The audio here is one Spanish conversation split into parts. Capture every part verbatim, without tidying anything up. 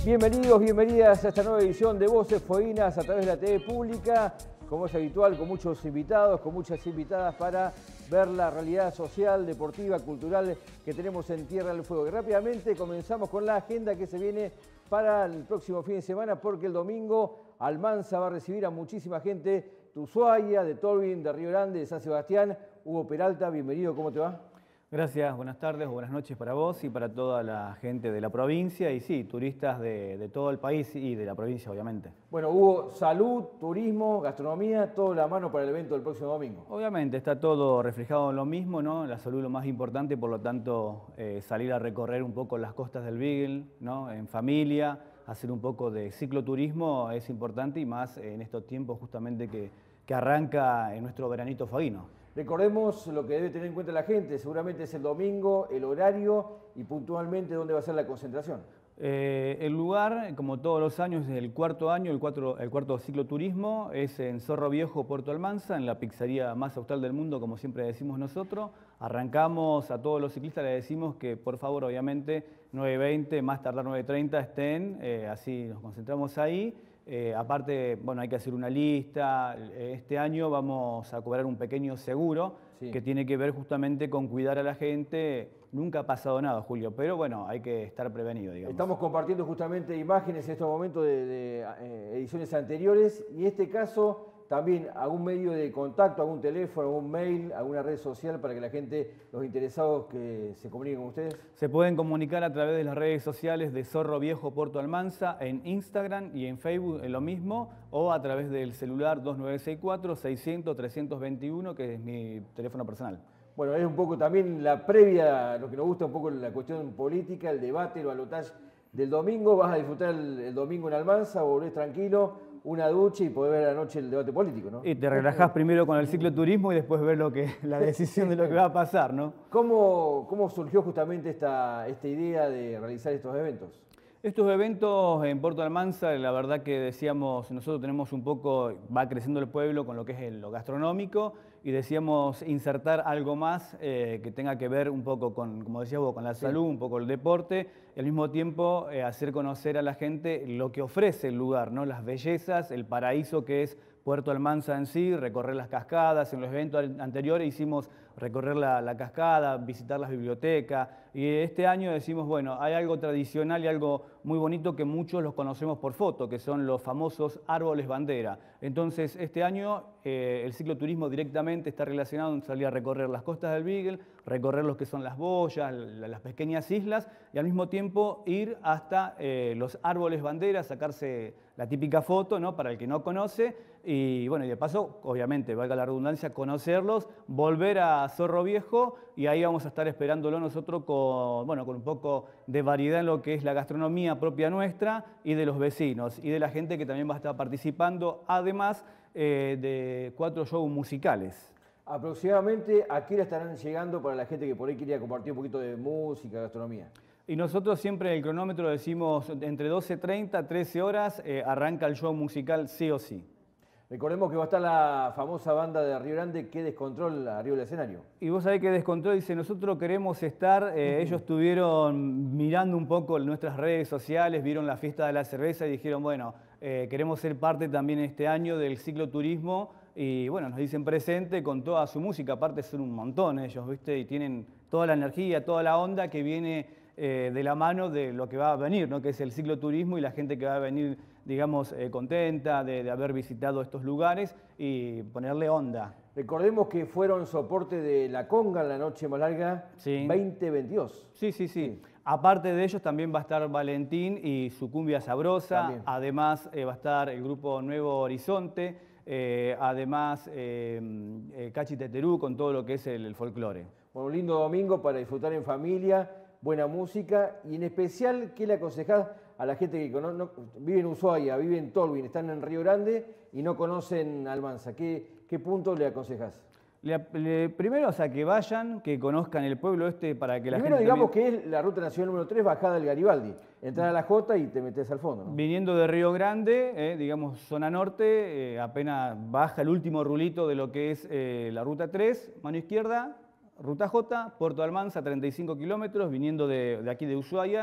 Bienvenidos, bienvenidas a esta nueva edición de Voces Fueguinas a través de la T V Pública. Como es habitual, con muchos invitados, con muchas invitadas para ver la realidad social, deportiva, cultural que tenemos en Tierra del Fuego. Y rápidamente comenzamos con la agenda que se viene para el próximo fin de semana, porque el domingo Almansa va a recibir a muchísima gente de Ushuaia, de Tolwyn, de Río Grande, de San Sebastián. Hugo Peralta, bienvenido, ¿cómo te va? Gracias, buenas tardes o buenas noches para vos y para toda la gente de la provincia y sí, turistas de, de todo el país y de la provincia, obviamente. Bueno, Hugo, salud, turismo, gastronomía, todo la mano para el evento del próximo domingo. Obviamente, está todo reflejado en lo mismo, ¿no? La salud lo más importante, por lo tanto, eh, salir a recorrer un poco las costas del Beagle, ¿no? En familia, hacer un poco de cicloturismo es importante y más en estos tiempos justamente que, que arranca en nuestro veranito fueguino. Recordemos lo que debe tener en cuenta la gente, seguramente es el domingo, el horario y puntualmente dónde va a ser la concentración. Eh, el lugar, como todos los años, es el cuarto año, el, cuatro, el cuarto cicloturismo, es en Zorro Viejo, Puerto Almanza, en la pizzería más austral del mundo, como siempre decimos nosotros. Arrancamos a todos los ciclistas, les decimos que por favor, obviamente, nueve veinte, más tardar nueve treinta estén, eh, así nos concentramos ahí. Eh, aparte, bueno, hay que hacer una lista. Este año vamos a cobrar un pequeño seguro sí. que tiene que ver justamente con cuidar a la gente. Nunca ha pasado nada, Julio, pero bueno, hay que estar prevenido, digamos. Estamos compartiendo justamente imágenes en estos momentos de, de eh, ediciones anteriores y en este caso también algún medio de contacto, algún teléfono, algún mail, alguna red social para que la gente, los interesados, que se comuniquen con ustedes. Se pueden comunicar a través de las redes sociales de Zorro Viejo Puerto Almanza, en Instagram y en Facebook es lo mismo, o a través del celular dos nueve seis cuatro, seiscientos, trescientos veintiuno, que es mi teléfono personal. Bueno, es un poco también la previa, lo que nos gusta un poco la cuestión política, el debate, el balotaje del domingo. ¿Vas a disfrutar el, el domingo en Almanza o volvés tranquilo? Una ducha y poder ver anoche el debate político, ¿no? Y te relajás primero con el cicloturismo y después ver lo que, la decisión de lo que va a pasar, ¿no? ¿Cómo, cómo surgió justamente esta, esta idea de realizar estos eventos? Estos eventos en Puerto Almanza, la verdad que decíamos, nosotros tenemos un poco, va creciendo el pueblo con lo que es lo gastronómico y decíamos insertar algo más eh, que tenga que ver un poco con, como decías vos, con la salud, sí. un poco el deporte y al mismo tiempo eh, hacer conocer a la gente lo que ofrece el lugar, ¿no? Las bellezas, el paraíso que es Puerto Almanza en sí, recorrer las cascadas. En los eventos anteriores hicimos recorrer la, la cascada, visitar las bibliotecas y este año decimos, bueno, hay algo tradicional y algo muy bonito que muchos los conocemos por foto, que son los famosos árboles bandera. Entonces este año eh, el cicloturismo directamente está relacionado en salir a recorrer las costas del Beagle, recorrer lo que son las boyas, las pequeñas islas y al mismo tiempo ir hasta eh, los árboles bandera, sacarse la típica foto, ¿no? Para el que no conoce y bueno, y de paso, obviamente, valga la redundancia, conocerlos, volver a Zorro Viejo y ahí vamos a estar esperándolo nosotros con, bueno, con un poco de variedad en lo que es la gastronomía propia nuestra y de los vecinos y de la gente que también va a estar participando, además eh, de cuatro shows musicales. Aproximadamente, ¿a qué hora estarán llegando para la gente que por ahí quería compartir un poquito de música, gastronomía? Y nosotros siempre en el cronómetro decimos entre doce treinta, trece horas, eh, arranca el show musical sí o sí. Recordemos que va a estar la famosa banda de Río Grande, Que Descontrol, arriba del escenario. Y vos sabés que Descontrol dice, nosotros queremos estar, eh, uh-huh. ellos estuvieron mirando un poco nuestras redes sociales, vieron la fiesta de la cerveza y dijeron, bueno, eh, queremos ser parte también este año del cicloturismo y bueno, nos dicen presente con toda su música, aparte son un montón ellos, ¿viste? Y tienen toda la energía, toda la onda que viene eh, de la mano de lo que va a venir, ¿no? Que es el cicloturismo y la gente que va a venir, digamos, eh, contenta de, de haber visitado estos lugares y ponerle onda. Recordemos que fueron soporte de La Conga en la noche más larga sí. veinte veintidós. Sí, sí, sí, sí. Aparte de ellos también va a estar Valentín y su cumbia sabrosa. También. Además eh, va a estar el grupo Nuevo Horizonte. Eh, además eh, eh, Cachi Teterú con todo lo que es el, el folclore. Bueno, un lindo domingo para disfrutar en familia, buena música y en especial, ¿qué le aconsejás a la gente que no, no, vive en Ushuaia, vive en Tolwyn, están en Río Grande y no conocen Almanza? ¿Qué, qué punto le aconsejás? Le, le, primero, o sea, que vayan, que conozcan el pueblo este para que la primero, gente... Primero, digamos también... que es la ruta nacional número tres, bajada del Garibaldi. Entrar a la Jota y te metes al fondo, ¿no? Viniendo de Río Grande, eh, digamos, zona norte, eh, apenas baja el último rulito de lo que es eh, la ruta tres, mano izquierda, ruta J, Puerto Almanza, treinta y cinco kilómetros, viniendo de, de aquí de Ushuaia.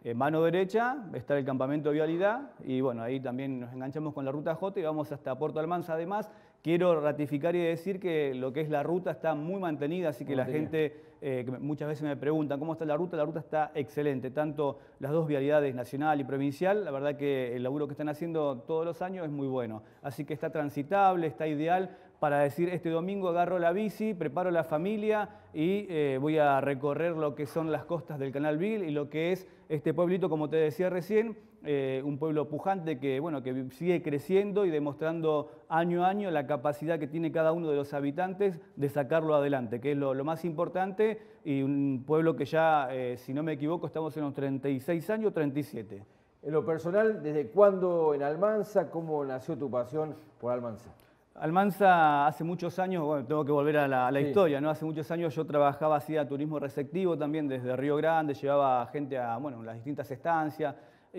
eh, mano derecha está el campamento de vialidad y bueno, ahí también nos enganchamos con la ruta J y vamos hasta Puerto Almanza. Además, quiero ratificar y decir que lo que es la ruta está muy mantenida, así que la gente, eh, que muchas veces me preguntan cómo está la ruta, la ruta está excelente, tanto las dos vialidades, nacional y provincial, la verdad que el laburo que están haciendo todos los años es muy bueno, así que está transitable, está ideal para decir este domingo agarro la bici, preparo la familia y eh, voy a recorrer lo que son las costas del Canal Beagle y lo que es este pueblito, como te decía recién, eh, un pueblo pujante que, bueno, que sigue creciendo y demostrando año a año la capacidad que tiene cada uno de los habitantes de sacarlo adelante, que es lo, lo más importante, y un pueblo que ya, eh, si no me equivoco, estamos en los treinta y seis años, treinta y siete. En lo personal, ¿desde cuándo en Almanza? ¿Cómo nació tu pasión por Almanza? Almanza hace muchos años, bueno, tengo que volver a la, a la sí. historia, ¿no? Hace muchos años yo trabajaba, hacía turismo receptivo también desde Río Grande, llevaba gente a, bueno, las distintas estancias.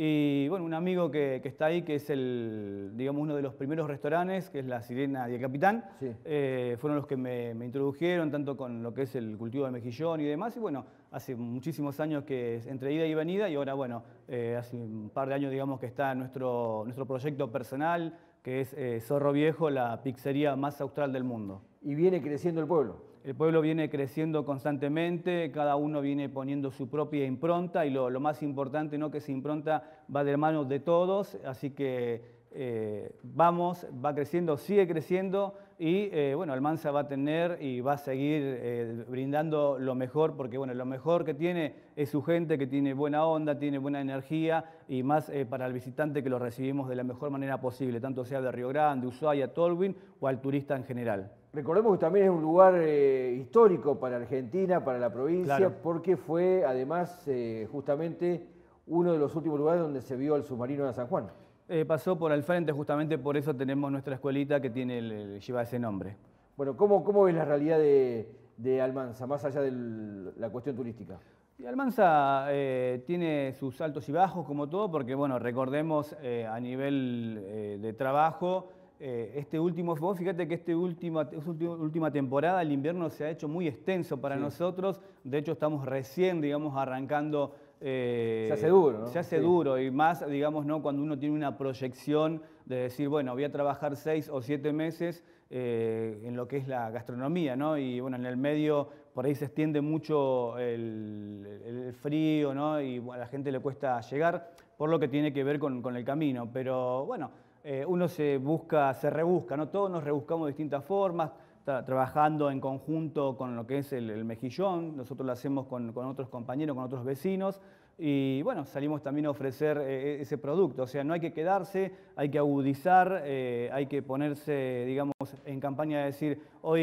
Y bueno, un amigo que, que está ahí, que es el, digamos, uno de los primeros restaurantes, que es La Sirena y el Capitán, sí. eh, fueron los que me, me introdujeron, tanto con lo que es el cultivo de mejillón y demás. Y bueno, hace muchísimos años que es entre ida y venida, y ahora, bueno, eh, hace un par de años, digamos, que está nuestro, nuestro proyecto personal, que es eh, Zorro Viejo, la pizzería más austral del mundo. ¿Y viene creciendo el pueblo? El pueblo viene creciendo constantemente, cada uno viene poniendo su propia impronta y lo, lo más importante, ¿no?, que esa impronta va de mano de todos, así que eh, vamos, va creciendo, sigue creciendo y eh, bueno, Almanza va a tener y va a seguir eh, brindando lo mejor, porque bueno, lo mejor que tiene es su gente, que tiene buena onda, tiene buena energía y más eh, para el visitante, que lo recibimos de la mejor manera posible, tanto sea de Río Grande, Ushuaia, Tolwyn o al turista en general. Recordemos que también es un lugar eh, histórico para Argentina, para la provincia, claro, porque fue además eh, justamente uno de los últimos lugares donde se vio el submarino de San Juan. Eh, pasó por el frente, justamente por eso tenemos nuestra escuelita que tiene el, lleva ese nombre. Bueno, ¿cómo, cómo ves la realidad de, de Almanza, más allá de la cuestión turística? Y Almanza eh, tiene sus altos y bajos, como todo, porque bueno, recordemos eh, a nivel eh, de trabajo, Eh, este último, vos fíjate que esta última, última temporada, el invierno se ha hecho muy extenso para sí. nosotros, de hecho estamos recién, digamos, arrancando. Eh, se hace duro, ¿no? Se hace sí. duro, y más, digamos, ¿no?, cuando uno tiene una proyección de decir, bueno, voy a trabajar seis o siete meses eh, en lo que es la gastronomía, ¿no? Y bueno, en el medio por ahí se extiende mucho el, el frío, ¿no? Y bueno, a la gente le cuesta llegar, por lo que tiene que ver con, con el camino, pero bueno, Eh, uno se busca, se rebusca, ¿no? Todos nos rebuscamos de distintas formas, tra trabajando en conjunto con lo que es el, el mejillón, nosotros lo hacemos con, con otros compañeros, con otros vecinos, y bueno, salimos también a ofrecer eh, ese producto, o sea, no hay que quedarse, hay que agudizar, eh, hay que ponerse, digamos, en campaña de decir,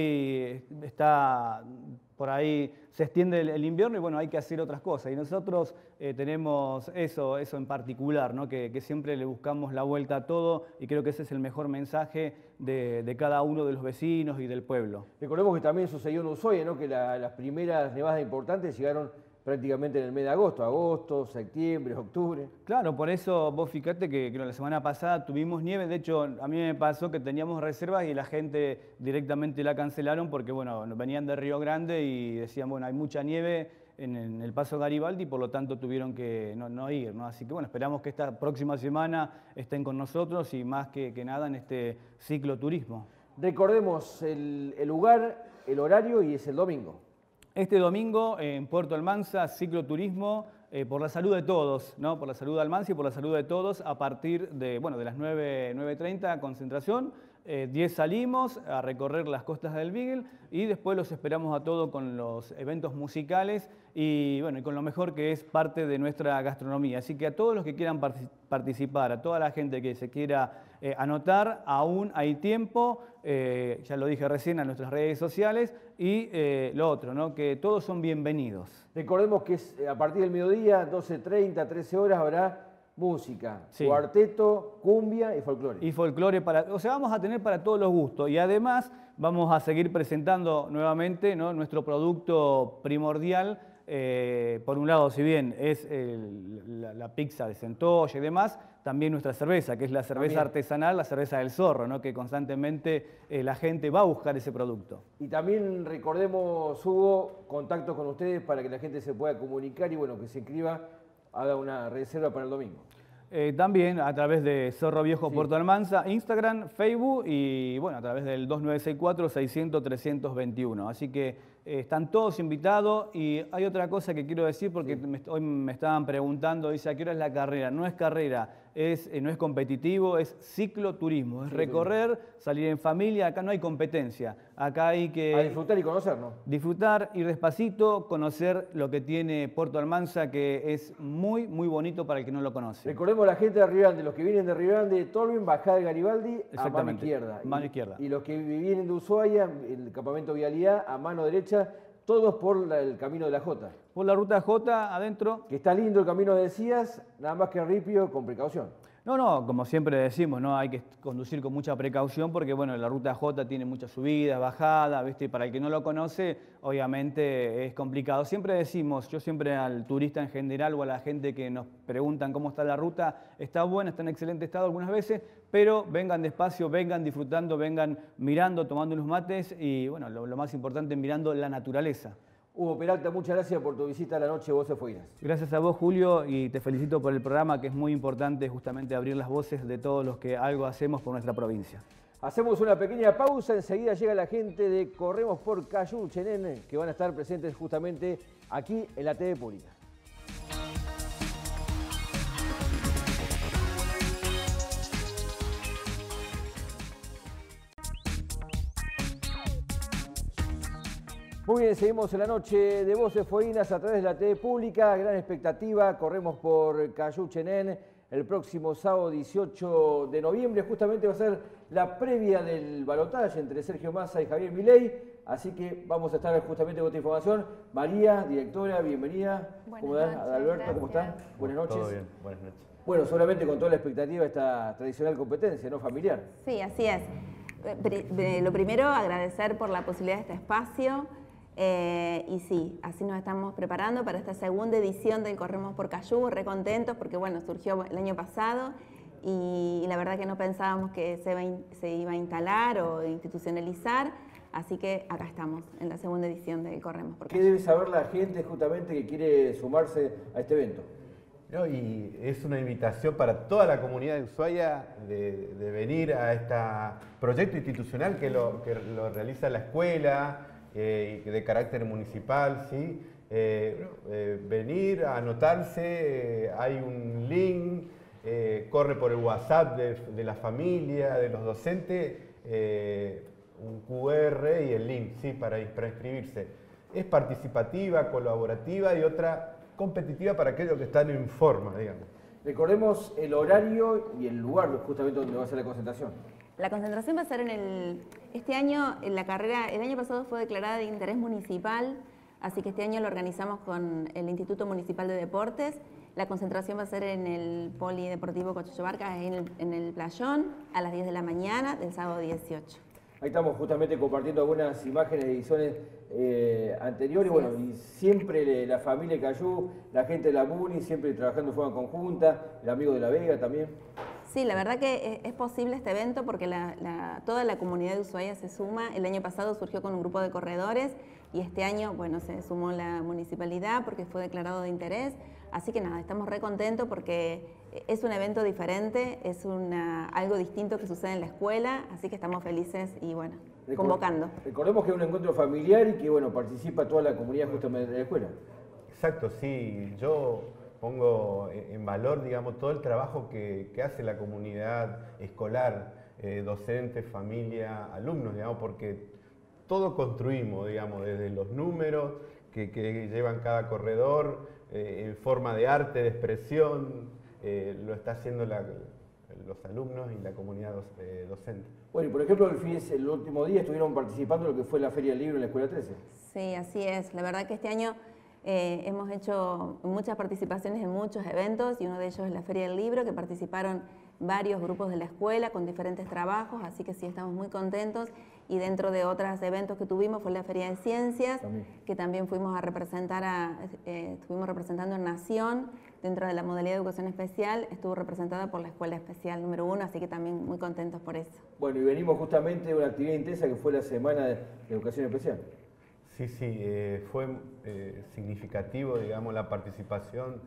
hoy está por ahí, se extiende el, el invierno y bueno, hay que hacer otras cosas, y nosotros eh, tenemos eso, eso en particular, ¿no?, que, que siempre le buscamos la vuelta a todo, y creo que ese es el mejor mensaje de, de cada uno de los vecinos y del pueblo. Recordemos que también sucedió en Ushuaia, ¿no?, que la, las primeras nevadas importantes llegaron prácticamente en el mes de agosto, agosto, septiembre, octubre. Claro, por eso vos fíjate que, que la semana pasada tuvimos nieve, de hecho a mí me pasó que teníamos reservas y la gente directamente la cancelaron porque bueno, venían de Río Grande y decían, bueno, hay mucha nieve en, en el Paso Garibaldi y por lo tanto tuvieron que no, no ir, ¿no? Así que bueno, esperamos que esta próxima semana estén con nosotros y más que, que nada en este cicloturismo. Recordemos el, el lugar, el horario y es el domingo. Este domingo en Puerto Almanza, cicloturismo eh, por la salud de todos, ¿no? Por la salud de Almanza y por la salud de todos, a partir de, bueno, de las nueve, nueve y treinta, concentración, eh, diez salimos a recorrer las costas del Beagle y después los esperamos a todos con los eventos musicales y, bueno, y con lo mejor que es parte de nuestra gastronomía. Así que a todos los que quieran participar, a toda la gente que se quiera eh, anotar, aún hay tiempo, eh, ya lo dije recién, a nuestras redes sociales. Y eh, lo otro, ¿no?, que todos son bienvenidos. Recordemos que es a partir del mediodía, doce treinta, trece horas, habrá música, sí. cuarteto, cumbia y folclore. Y folclore, para, o sea, vamos a tener para todos los gustos. Y además vamos a seguir presentando nuevamente, ¿no?, nuestro producto primordial. Eh, por un lado, si bien es el, la, la pizza de centolla y demás, también nuestra cerveza, que es la cerveza también artesanal, la cerveza del Zorro, ¿no?, que constantemente eh, la gente va a buscar ese producto. Y también recordemos, Hugo, contactos con ustedes para que la gente se pueda comunicar y bueno, que se inscriba haga una reserva para el domingo. Eh, también a través de Cerro Viejo Sí. Puerto Almanza, Instagram, Facebook y bueno, a través del dos nueve seis cuatro, seiscientos, trescientos veintiuno. Así que eh, están todos invitados y hay otra cosa que quiero decir porque Sí. me, hoy me estaban preguntando, dice, ¿a qué hora es la carrera? No es carrera, es, eh, no es competitivo, es cicloturismo, es Sí, recorrer, salir en familia, acá no hay competencia, acá hay que... A disfrutar y conocer, ¿no? Disfrutar, ir despacito, conocer lo que tiene Puerto Almanza, que es muy, muy bonito para el que no lo conoce. Recordemos la gente de Río Grande, los que vienen de Río Grande, Tolvin, bajada de Garibaldi, a mano Exactamente, izquierda. mano Y- izquierda. Y los que vienen de Ushuaia, el campamento Vialidad, a mano derecha, todos por la- el camino de la Jota. Por la ruta J, adentro. Que está lindo el camino, decías, nada más que ripio, con precaución. No, no, como siempre decimos, ¿no? Hay que conducir con mucha precaución porque, bueno, la ruta J tiene muchas subidas, bajadas, ¿viste? Y para el que no lo conoce, obviamente es complicado. Siempre decimos, yo siempre al turista en general o a la gente que nos preguntan cómo está la ruta, está buena, está en excelente estado algunas veces, pero vengan despacio, vengan disfrutando, vengan mirando, tomando unos mates y, bueno, lo, lo más importante, mirando la naturaleza. Hugo Peralta, muchas gracias por tu visita a la noche Voces Fueguinas. Gracias a vos, Julio, y te felicito por el programa, que es muy importante justamente abrir las voces de todos los que algo hacemos por nuestra provincia. Hacemos una pequeña pausa, enseguida llega la gente de Corremos por Cayú, Chenén, que van a estar presentes justamente aquí en la T V Pública. Muy bien, seguimos en la noche de Voces Fueguinas a través de la T V Pública. Gran expectativa, corremos por Cayú, Chenén. El próximo sábado dieciocho de noviembre justamente va a ser la previa del balotaje entre Sergio Massa y Javier Milei. Así que vamos a estar justamente con esta información. María, directora, bienvenida. Buenas ¿Cómo estás? noches, Alberto, ¿cómo gracias. están? Buenas noches. Todo bien, buenas noches. Bueno, solamente con toda la expectativa de esta tradicional competencia, ¿no? Familiar. Sí, así es. Eh, pri- eh, Lo primero, agradecer por la posibilidad de este espacio. eh, y sí, así nos estamos preparando para esta segunda edición del Corremos por Cayú, re contentos porque bueno, surgió el año pasado y, y la verdad que no pensábamos que se, va a in- se iba a instalar o institucionalizar, así que acá estamos en la segunda edición del Corremos por ¿Qué Cayú. debe saber la gente justamente que quiere sumarse a este evento? No, y es una invitación para toda la comunidad de Ushuaia de, de venir a este proyecto institucional que lo, que lo realiza la escuela eh, y que de carácter municipal, ¿sí? Eh, bueno, eh, venir a anotarse, eh, hay un link, eh, corre por el WhatsApp de, de la familia, de los docentes, eh, un Q R y el link, ¿sí? para, para inscribirse. Es participativa, colaborativa y otra competitiva para aquellos que están en forma, digamos. Recordemos el horario y el lugar justamente donde va a ser la concentración. La concentración va a ser en el... Este año, en la carrera, el año pasado fue declarada de interés municipal, así que este año lo organizamos con el Instituto Municipal de Deportes. La concentración va a ser en el Polideportivo Cochuyobarca, en el, en el Playón, a las diez de la mañana del sábado dieciocho. Ahí estamos justamente compartiendo algunas imágenes de ediciones eh, anteriores. Así Bueno, es. y siempre le- la familia Cayú, la gente de la MUNI, siempre trabajando de forma conjunta, el amigo de la Vega también. Sí, la verdad que es- es posible este evento porque la- la- toda la comunidad de Ushuaia se suma. El año pasado surgió con un grupo de corredores y este año, bueno, se sumó la municipalidad porque fue declarado de interés. Así que nada, estamos re contentos porque es un evento diferente, es una, algo distinto que sucede en la escuela, así que estamos felices y bueno, Recor- convocando. Recordemos que es un encuentro familiar y que bueno, participa toda la comunidad justamente de la escuela. Exacto, sí. Yo pongo en valor, digamos, todo el trabajo que, que hace la comunidad escolar, eh, docentes, familia, alumnos, digamos, porque todo construimos, digamos, desde los números que, que llevan cada corredor, eh, en forma de arte, de expresión, eh, lo está haciendo la- los alumnos y la comunidad doc- eh, docente. Bueno, y por ejemplo, el, fin- el último día estuvieron participando en lo que fue la Feria del Libro en la Escuela trece. Sí, así es. La verdad que este año eh, hemos hecho muchas participaciones en muchos eventos y uno de ellos es la Feria del Libro, que participaron varios grupos de la escuela con diferentes trabajos, así que sí, estamos muy contentos. Y dentro de otros eventos que tuvimos fue la Feria de Ciencias, También. que también fuimos a representar, a, eh, estuvimos representando en Nación, dentro de la modalidad de educación especial, estuvo representada por la Escuela Especial número uno, así que también muy contentos por eso. Bueno, y venimos justamente de una actividad intensa que fue la Semana de Educación Especial. Sí, sí, eh, fue eh, significativo, digamos, la participación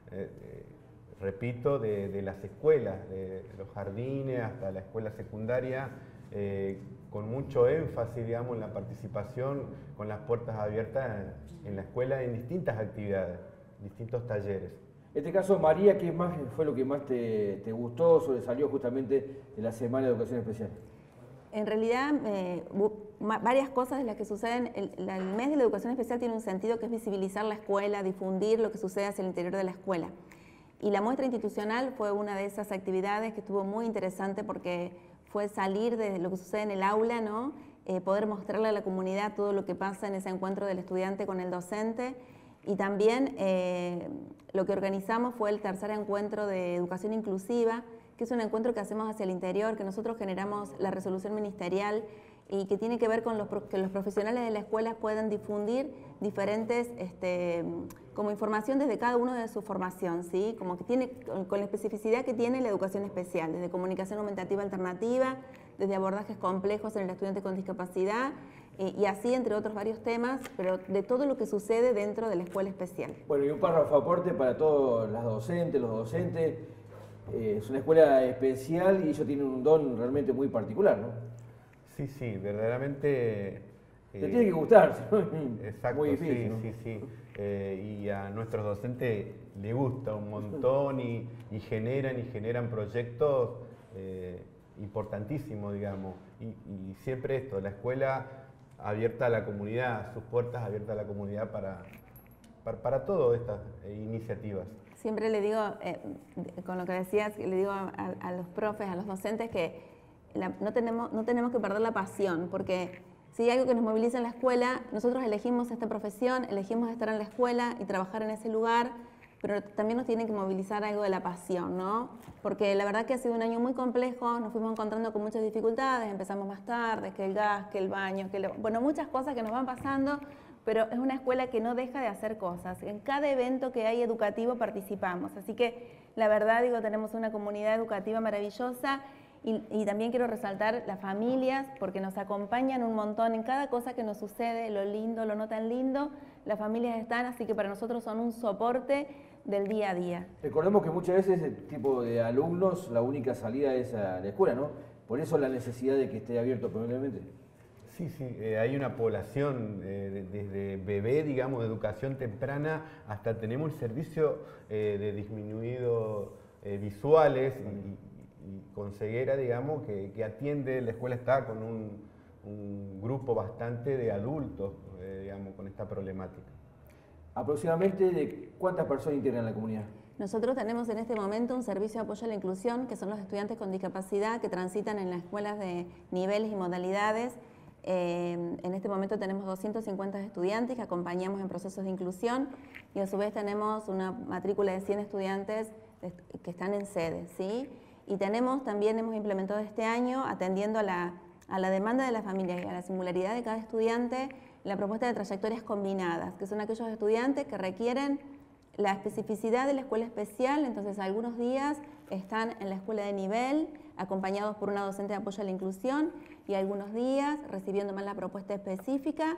eh, eh, repito, de, de las escuelas, de los jardines hasta la escuela secundaria, eh, con mucho énfasis, digamos, en la participación, con las puertas abiertas en, en la escuela en distintas actividades, distintos talleres. En este caso, María, ¿qué más fue lo que más te, te gustó, sobresalió justamente en la Semana de Educación Especial? En realidad, eh, varias cosas de las que suceden. El, el mes de la educación especial tiene un sentido que es visibilizar la escuela, difundir lo que sucede hacia el interior de la escuela. Y la muestra institucional fue una de esas actividades que estuvo muy interesante porque fue salir de lo que sucede en el aula, ¿no? Eh, poder mostrarle a la comunidad todo lo que pasa en ese encuentro del estudiante con el docente. Y también eh, lo que organizamos fue el tercer encuentro de educación inclusiva, que es un encuentro que hacemos hacia el interior, que nosotros generamos la resolución ministerial y que tiene que ver con los, que los profesionales de la escuela puedan difundir diferentes, este, como información desde cada uno de su formación, ¿sí? Como que tiene, con la especificidad que tiene la educación especial, desde comunicación aumentativa alternativa, desde abordajes complejos en el estudiante con discapacidad, eh, y así entre otros varios temas, pero de todo lo que sucede dentro de la escuela especial. Bueno, y un párrafo aparte para todos las docentes, los docentes. Eh, es una escuela especial y ellos tienen un don realmente muy particular, ¿no? Sí, sí, verdaderamente... Te eh, tiene que gustar, ¿no? Exacto, muy difícil, sí, ¿no? sí, sí. Eh, y a nuestros docentes les gusta un montón y, y generan y generan proyectos eh, importantísimos, digamos. Y, y siempre esto, la escuela abierta a la comunidad, sus puertas abiertas a la comunidad para, para, para todas estas eh, iniciativas. Siempre le digo, eh, con lo que decías, le digo a, a los profes, a los docentes, que la, no, tenemos, no tenemos que perder la pasión, porque si hay algo que nos moviliza en la escuela, nosotros elegimos esta profesión, elegimos estar en la escuela y trabajar en ese lugar, pero también nos tiene que movilizar algo de la pasión, ¿no? Porque la verdad que ha sido un año muy complejo, nos fuimos encontrando con muchas dificultades, empezamos más tarde, que el gas, que el baño, que lo, bueno, muchas cosas que nos van pasando, pero es una escuela que no deja de hacer cosas. En cada evento que hay educativo participamos, así que la verdad, digo, tenemos una comunidad educativa maravillosa y, y también quiero resaltar las familias porque nos acompañan un montón en cada cosa que nos sucede, lo lindo, lo no tan lindo, las familias están, así que para nosotros son un soporte del día a día. Recordemos que muchas veces ese tipo de alumnos, la única salida es a la escuela, ¿no? Por eso la necesidad de que esté abierto permanentemente. Sí, sí, eh, hay una población eh, desde bebé, digamos, de educación temprana, hasta tenemos el servicio eh, de disminuidos eh, visuales y, y con ceguera, digamos, que, que atiende, la escuela está con un, un grupo bastante de adultos, eh, digamos, con esta problemática. ¿Aproximadamente de cuántas personas integran la comunidad? Nosotros tenemos en este momento un servicio de apoyo a la inclusión, que son los estudiantes con discapacidad que transitan en las escuelas de niveles y modalidades. Eh, en este momento tenemos doscientos cincuenta estudiantes que acompañamos en procesos de inclusión y a su vez tenemos una matrícula de cien estudiantes que están en sede, ¿sí? Y tenemos también, hemos implementado este año, atendiendo a la, a la demanda de la familia y a la singularidad de cada estudiante, la propuesta de trayectorias combinadas, que son aquellos estudiantes que requieren la especificidad de la escuela especial, entonces algunos días están en la escuela de nivel, acompañados por una docente de apoyo a la inclusión, y algunos días, recibiendo más la propuesta específica,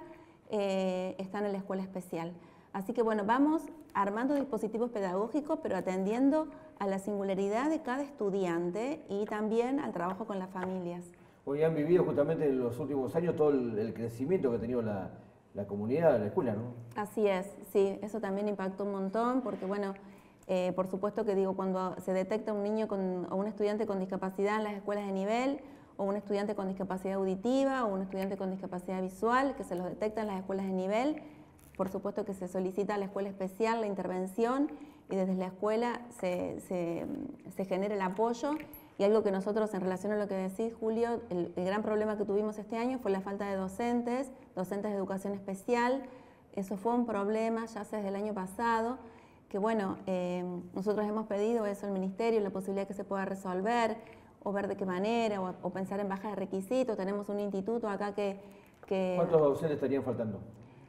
eh, están en la escuela especial. Así que bueno, vamos armando dispositivos pedagógicos, pero atendiendo a la singularidad de cada estudiante y también al trabajo con las familias. Hoy han vivido justamente en los últimos años todo el, el crecimiento que ha tenido la, la comunidad de la escuela, ¿no? Así es, sí, eso también impactó un montón, porque bueno, eh, por supuesto que digo, cuando se detecta un niño con, o un estudiante con discapacidad en las escuelas de nivel, o un estudiante con discapacidad auditiva, o un estudiante con discapacidad visual, que se los detecta en las escuelas de nivel, por supuesto que se solicita a la escuela especial la intervención y desde la escuela se, se, se genera el apoyo. Y algo que nosotros, en relación a lo que decís, Julio, el, el gran problema que tuvimos este año fue la falta de docentes, docentes de educación especial. Eso fue un problema ya desde el año pasado, que bueno, eh, nosotros hemos pedido eso al Ministerio, la posibilidad de que se pueda resolver, o ver de qué manera, o, o pensar en baja de requisitos. Tenemos un instituto acá que... que ¿Cuántos docentes estarían faltando?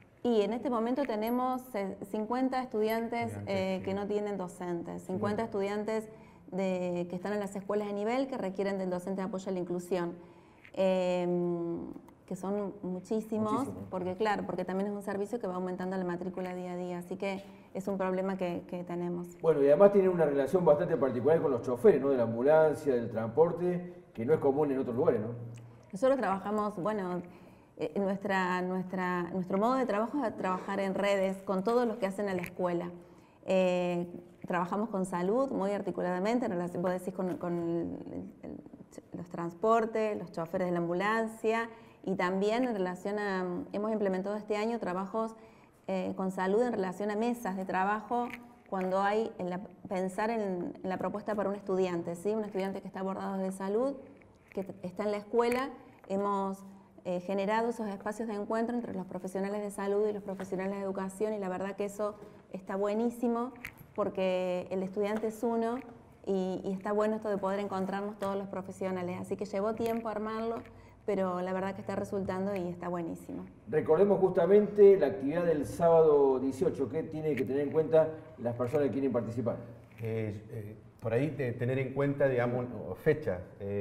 Y en este momento tenemos cincuenta estudiantes eh, sí. que no tienen docentes, cincuenta sí. estudiantes de, que están en las escuelas de nivel que requieren del docente de apoyo a la inclusión. Eh, que son muchísimos, Muchísimo. porque claro, porque también es un servicio que va aumentando la matrícula día a día, así que es un problema que, que tenemos. Bueno, y además tiene una relación bastante particular con los choferes, ¿no? De la ambulancia, del transporte, que no es común en otros lugares, ¿no? Nosotros trabajamos, bueno, eh, nuestra, nuestra, nuestro modo de trabajo es trabajar en redes con todos los que hacen a la escuela. Eh, trabajamos con salud muy articuladamente, en relación, vos decís, con, con el, el, los transportes, los choferes de la ambulancia, y también en relación a, hemos implementado este año trabajos eh, con salud en relación a mesas de trabajo cuando hay, en la, pensar en, en la propuesta para un estudiante, ¿sí? Un estudiante que está abordado de salud, que está en la escuela, hemos eh, generado esos espacios de encuentro entre los profesionales de salud y los profesionales de educación, y la verdad que eso está buenísimo porque el estudiante es uno y, y está bueno esto de poder encontrarnos todos los profesionales, así que llevó tiempo armarlo, pero la verdad que está resultando y está buenísimo. Recordemos justamente la actividad del sábado dieciocho, ¿qué tiene que tener en cuenta las personas que quieren participar? Eh, eh, por ahí te, tener en cuenta, digamos, fechas.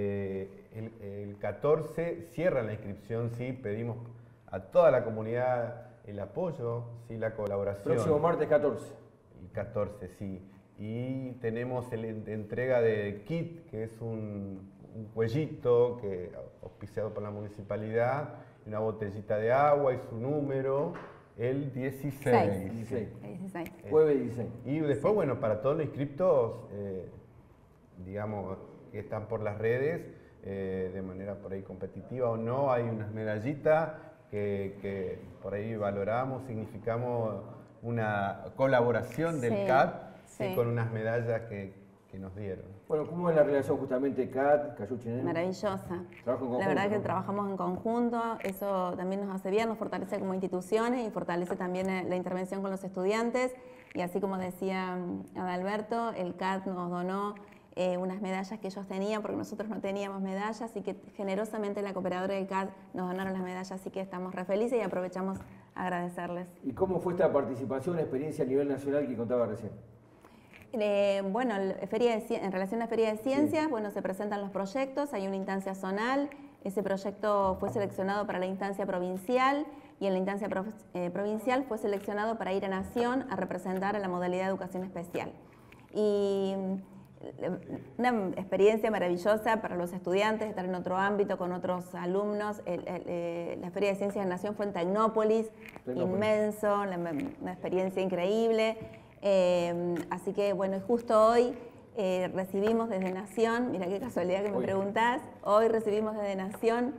Eh, el, el catorce cierra la inscripción, sí, pedimos a toda la comunidad el apoyo, sí, la colaboración. Próximo martes catorce. El catorce, sí. Y tenemos la entrega de kit, que es un, un cuellito que, auspiciado por la municipalidad, una botellita de agua y su número, el dieciséis. dieciséis. dieciséis. Jueves dieciséis. Y después, bueno, para todos los inscriptos, eh, digamos, que están por las redes, eh, de manera por ahí competitiva o no, hay unas medallitas que, que por ahí valoramos, significamos una colaboración del Sí, C A D, sí. ¿sí? Con unas medallas que, que nos dieron. Bueno, ¿cómo es la relación justamente C A D, Cayú Chinén? Maravillosa. Trabajo en La verdad conjunto, que ¿no? trabajamos en conjunto, eso también nos hace bien, nos fortalece como instituciones y fortalece también la intervención con los estudiantes. Y así como decía Adalberto, el C A D nos donó eh, unas medallas que ellos tenían, porque nosotros no teníamos medallas, así que generosamente la cooperadora del C A D nos donaron las medallas, así que estamos re felices y aprovechamos a agradecerles. ¿Y cómo fue esta participación, experiencia a nivel nacional que contaba recién? Eh, bueno, feria de, en relación a la Feria de Ciencias, sí. Bueno, se presentan los proyectos, hay una instancia zonal, ese proyecto fue seleccionado para la instancia provincial y en la instancia pro, eh, provincial fue seleccionado para ir a Nación a representar a la modalidad de educación especial. Y una experiencia maravillosa para los estudiantes, estar en otro ámbito con otros alumnos. El, el, el, la Feria de Ciencias de Nación fue en Tecnópolis, Tecnópolis. Inmenso, la, una experiencia increíble. Eh, así que, bueno, justo hoy eh, recibimos desde Nación, mira qué casualidad que me hoy. preguntás, hoy recibimos desde Nación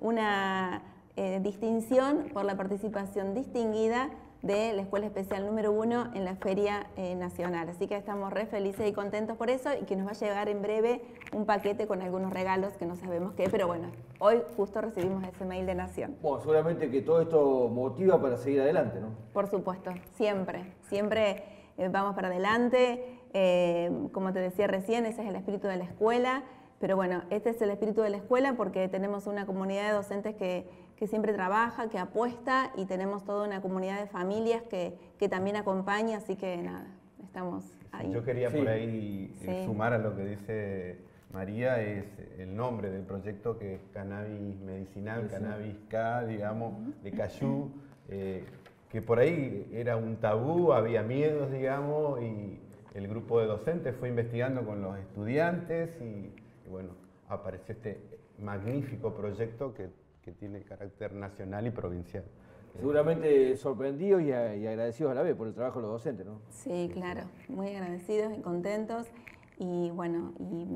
una eh, distinción por la participación distinguida de la Escuela Especial número uno en la Feria eh, Nacional. Así que estamos re felices y contentos por eso y que nos va a llegar en breve un paquete con algunos regalos que no sabemos qué, pero bueno, hoy justo recibimos ese mail de Nación. Bueno, seguramente que todo esto motiva para seguir adelante, ¿no? Por supuesto, siempre, siempre eh, vamos para adelante. Eh, como te decía recién, ese es el espíritu de la escuela, pero bueno, este es el espíritu de la escuela porque tenemos una comunidad de docentes que, que siempre trabaja, que apuesta y tenemos toda una comunidad de familias que, que también acompaña, así que nada, estamos ahí. Yo quería sí. por ahí sí. eh, sumar a lo que dice María, es el nombre del proyecto que es Cannabis Medicinal, sí, Cannabis K, digamos, de Cayú, eh, que por ahí era un tabú, había miedos, digamos, y el grupo de docentes fue investigando con los estudiantes y, y bueno, apareció este magnífico proyecto que, que tiene carácter nacional y provincial. Seguramente sorprendidos y, a, y agradecidos a la vez por el trabajo de los docentes, ¿no? Sí, claro, muy agradecidos y contentos y bueno, y,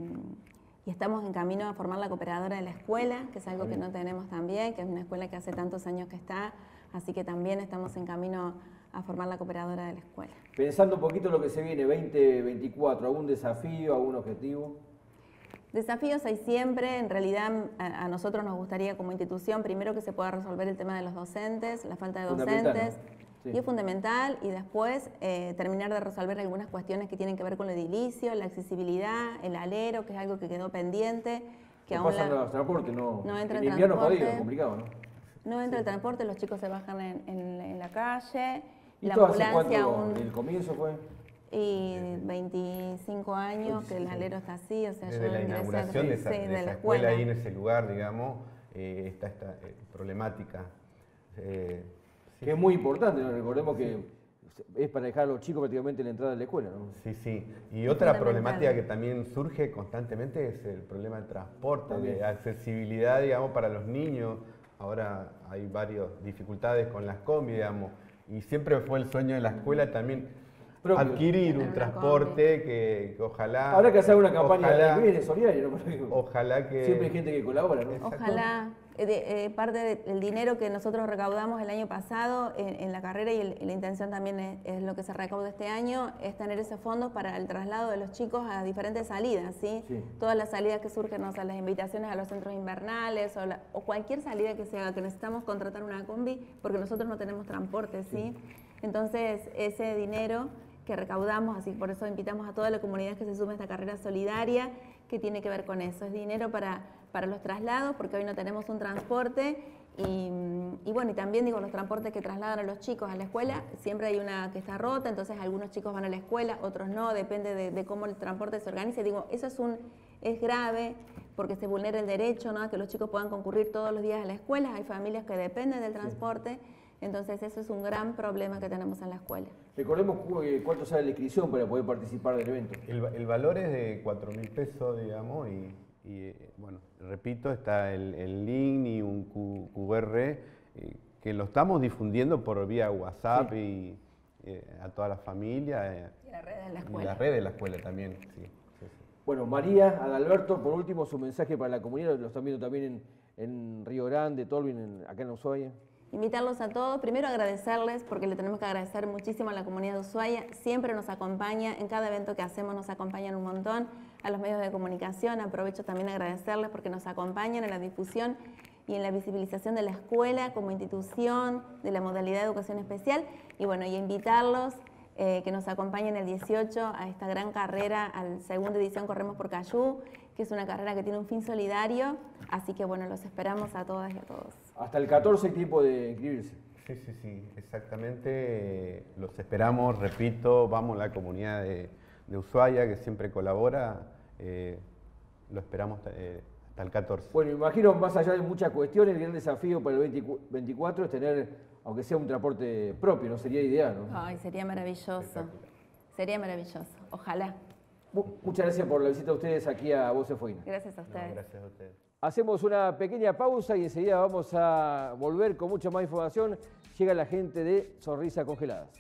y estamos en camino a formar la cooperadora de la escuela, que es algo que no tenemos también, que es una escuela que hace tantos años que está, así que también estamos en camino a formar la cooperadora de la escuela. Pensando un poquito en lo que se viene, veinte veinticuatro, ¿algún desafío, algún objetivo? Desafíos hay siempre, en realidad a, a nosotros nos gustaría como institución primero que se pueda resolver el tema de los docentes, la falta de docentes, ¿no? Sí. Y es fundamental, y después eh, terminar de resolver algunas cuestiones que tienen que ver con el edilicio, la accesibilidad, el alero, que es algo que quedó pendiente. Que no aún pasa la, el transporte, no, no entra en el invierno transporte, jodido, complicado, ¿no? No entra sí. el transporte, los chicos se bajan en, en, en la calle, ¿Y la ambulancia aún... ¿El comienzo fue? Y veinticinco años que el alero está así, o sea, desde yo la ingresé inauguración de esa, sí, de de esa la escuela escuela ahí en ese lugar, digamos, eh, está esta eh, problemática. Eh, sí, que es muy importante, ¿no? Recordemos que es para dejar a los chicos prácticamente en la entrada de la escuela, ¿no? Sí, sí. Y otra problemática que también surge constantemente es el problema del transporte, también. de accesibilidad, digamos, para los niños. Ahora hay varias dificultades con las combi, digamos, y siempre fue el sueño de la escuela también propio. Adquirir un transporte que, que ojalá... Habrá que hacer una campaña ojalá, de de solidaria, ¿no? Ojalá que... Siempre hay gente que colabora, ¿no? Ojalá. De, eh, parte del dinero que nosotros recaudamos el año pasado en, en la carrera y, el, y la intención también es, es lo que se recauda este año, es tener ese fondo para el traslado de los chicos a diferentes salidas, ¿sí? Sí. Todas las salidas que surgen, o sea, las invitaciones a los centros invernales o, la, o cualquier salida que se haga, que necesitamos contratar una combi porque nosotros no tenemos transporte, ¿sí? Sí. Entonces, ese dinero que recaudamos, así por eso invitamos a toda la comunidad que se sume a esta carrera solidaria, que tiene que ver con eso, es dinero para... para los traslados, porque hoy no tenemos un transporte y, y bueno, y también digo, los transportes que trasladan a los chicos a la escuela, siempre hay una que está rota, entonces algunos chicos van a la escuela, otros no, depende de, de cómo el transporte se organice. Digo, eso es, un, es grave porque se vulnera el derecho, ¿no?, a que los chicos puedan concurrir todos los días a la escuela, hay familias que dependen del transporte, entonces eso es un gran problema que tenemos en la escuela. Recordemos cuánto sale la inscripción para poder participar del evento. El, el valor es de cuatro mil pesos, digamos, y... Y bueno, repito, está el, el link y un Q R eh, que lo estamos difundiendo por vía WhatsApp, sí. y eh, a toda la familia. Eh, y las redes de la escuela. Y las redes de la escuela también, sí, sí, sí. Bueno, María, Adalberto, por último, su mensaje para la comunidad, lo están viendo también en, en Río Grande, Tolwyn, en, acá en Ushuaia. Invitarlos a todos, primero agradecerles, porque le tenemos que agradecer muchísimo a la comunidad de Ushuaia, siempre nos acompaña, en cada evento que hacemos nos acompañan un montón, a los medios de comunicación, aprovecho también a agradecerles porque nos acompañan en la difusión y en la visibilización de la escuela como institución, de la modalidad de educación especial, y bueno, y invitarlos eh, que nos acompañen el dieciocho a esta gran carrera, a la segunda edición Corremos por Cayú, que es una carrera que tiene un fin solidario, así que bueno, los esperamos a todas y a todos. Hasta el catorce hay tiempo de inscribirse. Sí, sí, sí, exactamente, los esperamos, repito, vamos a la comunidad de, de Ushuaia, que siempre colabora, eh, lo esperamos eh, hasta el catorce. Bueno, imagino, más allá de muchas cuestiones, el gran desafío para el veinticuatro es tener, aunque sea un transporte propio, ¿no? Sería ideal, ¿no? Ay, sería maravilloso, sería maravilloso, ojalá. Muchas gracias por la visita a ustedes aquí a Voces Fueguinas. Gracias a ustedes. No, gracias a ustedes. Hacemos una pequeña pausa y enseguida vamos a volver con mucha más información. Llega la gente de Sonrisa Congeladas.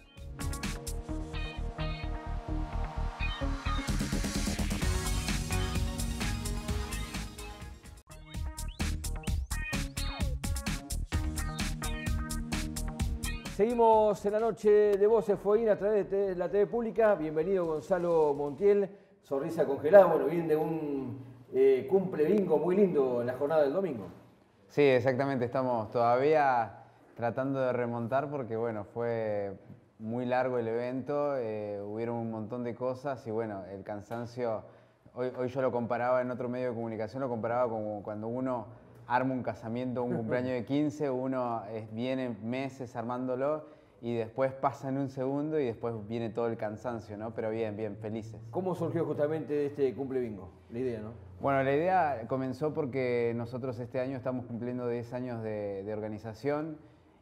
Seguimos en la noche de Voces Fueguinas a través de la T V Pública. Bienvenido Gonzalo Montiel, Sonrisa Congelada. Bueno, viene de un eh, cumple bingo muy lindo en la jornada del domingo. Sí, exactamente. Estamos todavía tratando de remontar porque, bueno, fue muy largo el evento, eh, hubieron un montón de cosas y, bueno, el cansancio, hoy, hoy yo lo comparaba en otro medio de comunicación, lo comparaba como cuando uno arma un casamiento, un cumpleaños de quince, uno es, viene meses armándolo y después pasa en un segundo y después viene todo el cansancio, ¿no? Pero bien, bien, felices. ¿Cómo surgió justamente este cumple bingo? La idea, ¿no? Bueno, la idea comenzó porque nosotros este año estamos cumpliendo diez años de, de organización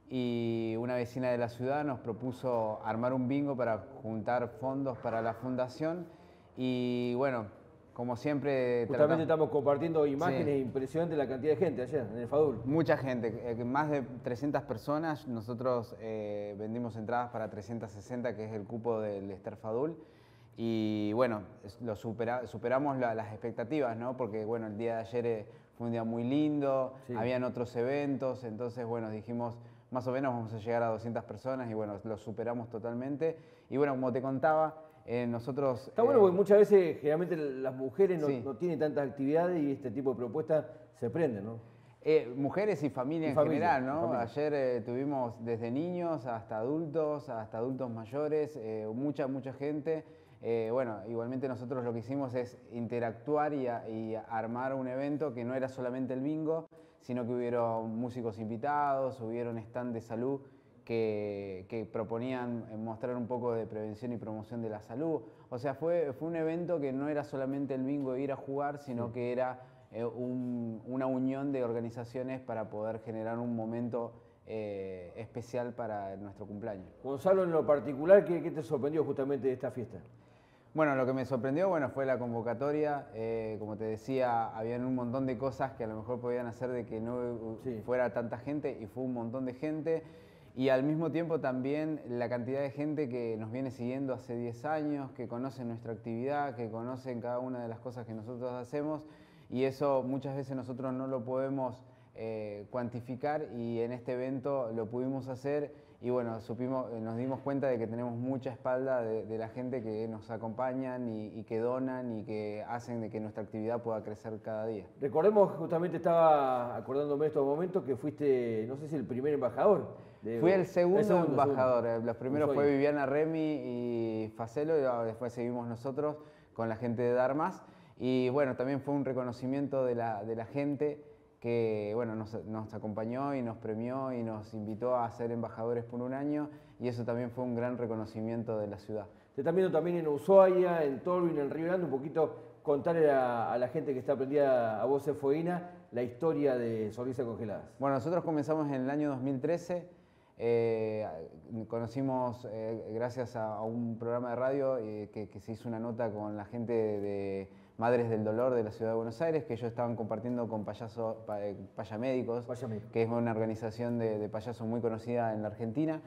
y una vecina de la ciudad nos propuso armar un bingo para juntar fondos para la fundación y bueno, como siempre... Justamente tratamos... estamos compartiendo imágenes, sí. Impresionante la cantidad de gente ayer en el Fadul. Mucha gente, eh, más de trescientas personas. Nosotros eh, vendimos entradas para trescientas sesenta, que es el cupo del Ester Fadul. Y bueno, lo supera, superamos la, las expectativas, ¿no? Porque bueno, el día de ayer eh, fue un día muy lindo, sí. Habían otros eventos, entonces bueno, dijimos, más o menos vamos a llegar a doscientas personas y bueno, lo superamos totalmente. Y bueno, como te contaba, Eh, nosotros... Está bueno porque muchas veces, generalmente las mujeres no, sí. no tienen tantas actividades y este tipo de propuestas se prenden, ¿no? Eh, mujeres y familia y en familia, general, ¿no? Familia. Ayer eh, tuvimos desde niños hasta adultos, hasta adultos mayores, eh, mucha, mucha gente. Eh, bueno, igualmente nosotros lo que hicimos es interactuar y, a, y armar un evento que no era solamente el bingo, sino que hubieron músicos invitados, hubieron stand de salud, Que, que proponían mostrar un poco de prevención y promoción de la salud. O sea, fue, fue un evento que no era solamente el bingo de ir a jugar, sino sí. que era eh, un, una unión de organizaciones para poder generar un momento eh, especial para nuestro cumpleaños. Gonzalo, en lo particular, ¿qué, qué te sorprendió justamente de esta fiesta? Bueno, lo que me sorprendió bueno, fue la convocatoria. Eh, como te decía, habían un montón de cosas que a lo mejor podían hacer de que no sí. fuera tanta gente, y fue un montón de gente. Y al mismo tiempo también la cantidad de gente que nos viene siguiendo hace diez años, que conocen nuestra actividad, que conocen cada una de las cosas que nosotros hacemos, y eso muchas veces nosotros no lo podemos eh, cuantificar, y en este evento lo pudimos hacer. Y bueno, supimos, nos dimos cuenta de que tenemos mucha espalda de, de la gente que nos acompañan y, y que donan y que hacen de que nuestra actividad pueda crecer cada día. Recordemos, justamente estaba acordándome de estos momentos, que fuiste, no sé si el primer embajador. De, Fui el segundo, el segundo embajador. Segundo. Los primeros fue Viviana Remy y Facelo, y después seguimos nosotros con la gente de Darmas. Y bueno, también fue un reconocimiento de la, de la gente que bueno, nos, nos acompañó y nos premió y nos invitó a ser embajadores por un año, y eso también fue un gran reconocimiento de la ciudad. Te están viendo también en Ushuaia, en Tolwyn, en Río Grande, un poquito contarle a, a la gente que está aprendida a Voces Fueguina la historia de Sonrisas Congeladas. Bueno, nosotros comenzamos en el año dos mil trece, eh, conocimos eh, gracias a, a un programa de radio eh, que, que se hizo una nota con la gente de, de Madres del Dolor de la Ciudad de Buenos Aires, que ellos estaban compartiendo con payaso, pa, Payamédicos, Payamédicos, que es una organización de, de payasos muy conocida en la Argentina,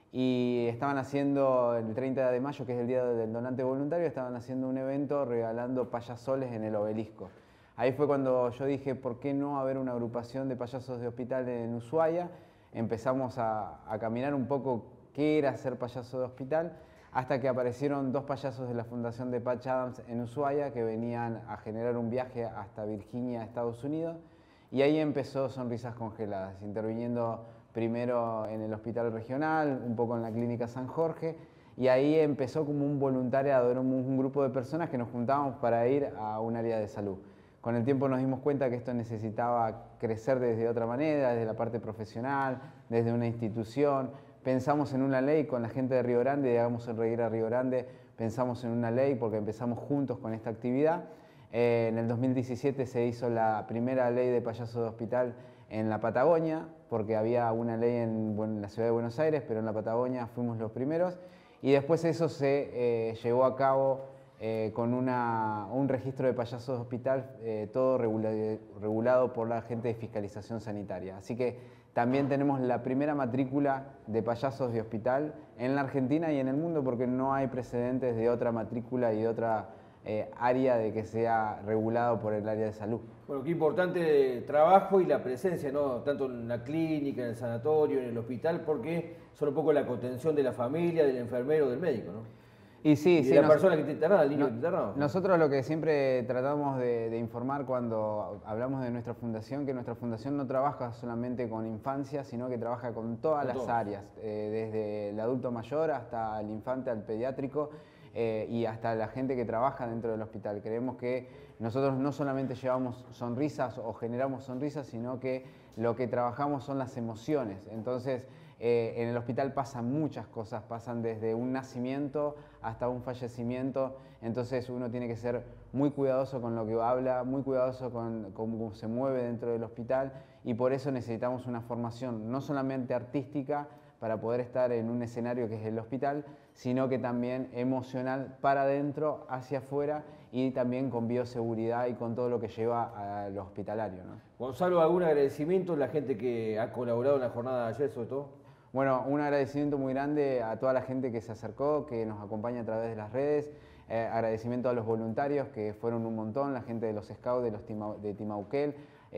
y estaban haciendo el treinta de mayo, que es el Día del Donante Voluntario, estaban haciendo un evento regalando payasoles en el Obelisco. Ahí fue cuando yo dije, ¿por qué no haber una agrupación de payasos de hospital en Ushuaia? Empezamos a, a caminar un poco qué era ser payaso de hospital, hasta que aparecieron dos payasos de la Fundación de Patch Adams en Ushuaia que venían a generar un viaje hasta Virginia, Estados Unidos, y ahí empezó Sonrisas Congeladas, interviniendo primero en el hospital regional, un poco en la clínica San Jorge, y ahí empezó como un voluntariado, era un, un grupo de personas que nos juntábamos para ir a un área de salud. Con el tiempo nos dimos cuenta que esto necesitaba crecer desde otra manera, desde la parte profesional, desde una institución. Pensamos en una ley con la gente de Río Grande, y Hagamos Sonreír a Río Grande, pensamos en una ley porque empezamos juntos con esta actividad. Eh, en el dos mil diecisiete se hizo la primera ley de payaso de hospital en la Patagonia, porque había una ley en, bueno, en la ciudad de Buenos Aires, pero en la Patagonia fuimos los primeros. Y después eso se eh, llevó a cabo eh, con una, un registro de payasos de hospital, eh, todo regula, regulado por la gente de fiscalización sanitaria. Así que también tenemos la primera matrícula de payasos de hospital en la Argentina y en el mundo, porque no hay precedentes de otra matrícula y de otra eh, área de que sea regulado por el área de salud. Bueno, qué importante trabajo y la presencia, ¿no? Tanto en la clínica, en el sanatorio, en el hospital, porque son un poco la contención de la familia, del enfermero, del médico, ¿no? Y sí, y sí. de la nos, persona que te internada, el niño no, que te internada. Nosotros lo que siempre tratamos de, de informar cuando hablamos de nuestra fundación, que nuestra fundación no trabaja solamente con infancia, sino que trabaja con todas con las todo. áreas, eh, desde el adulto mayor hasta el infante, al pediátrico, eh, y hasta la gente que trabaja dentro del hospital. Creemos que nosotros no solamente llevamos sonrisas o generamos sonrisas, sino que lo que trabajamos son las emociones. Entonces, Eh, en el hospital pasan muchas cosas, pasan desde un nacimiento hasta un fallecimiento, entonces uno tiene que ser muy cuidadoso con lo que habla, muy cuidadoso con cómo se mueve dentro del hospital, y por eso necesitamos una formación no solamente artística para poder estar en un escenario que es el hospital, sino que también emocional para adentro, hacia afuera, y también con bioseguridad y con todo lo que lleva a lo hospitalario, ¿no? Gonzalo, ¿algún agradecimiento a la gente que ha colaborado en la jornada de ayer, sobre todo? Bueno, un agradecimiento muy grande a toda la gente que se acercó, que nos acompaña a través de las redes, eh, agradecimiento a los voluntarios, que fueron un montón, la gente de los Scouts de, los Tima, de Timauquel,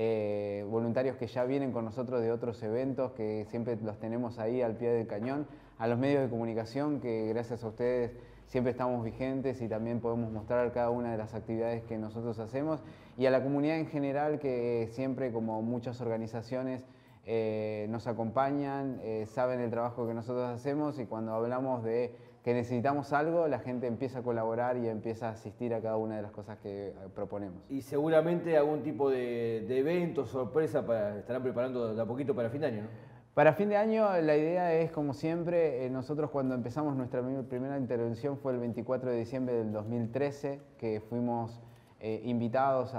eh, voluntarios que ya vienen con nosotros de otros eventos, que siempre los tenemos ahí al pie del cañón, a los medios de comunicación, que gracias a ustedes siempre estamos vigentes y también podemos mostrar cada una de las actividades que nosotros hacemos, y a la comunidad en general, que siempre, como muchas organizaciones, Eh, nos acompañan, eh, saben el trabajo que nosotros hacemos, y cuando hablamos de que necesitamos algo, la gente empieza a colaborar y empieza a asistir a cada una de las cosas que proponemos. Y seguramente algún tipo de, de evento, sorpresa, para, estarán preparando de a poquito para fin de año, ¿no? Para fin de año la idea es, como siempre, eh, nosotros cuando empezamos nuestra primera intervención fue el veinticuatro de diciembre del dos mil trece, que fuimos eh, invitados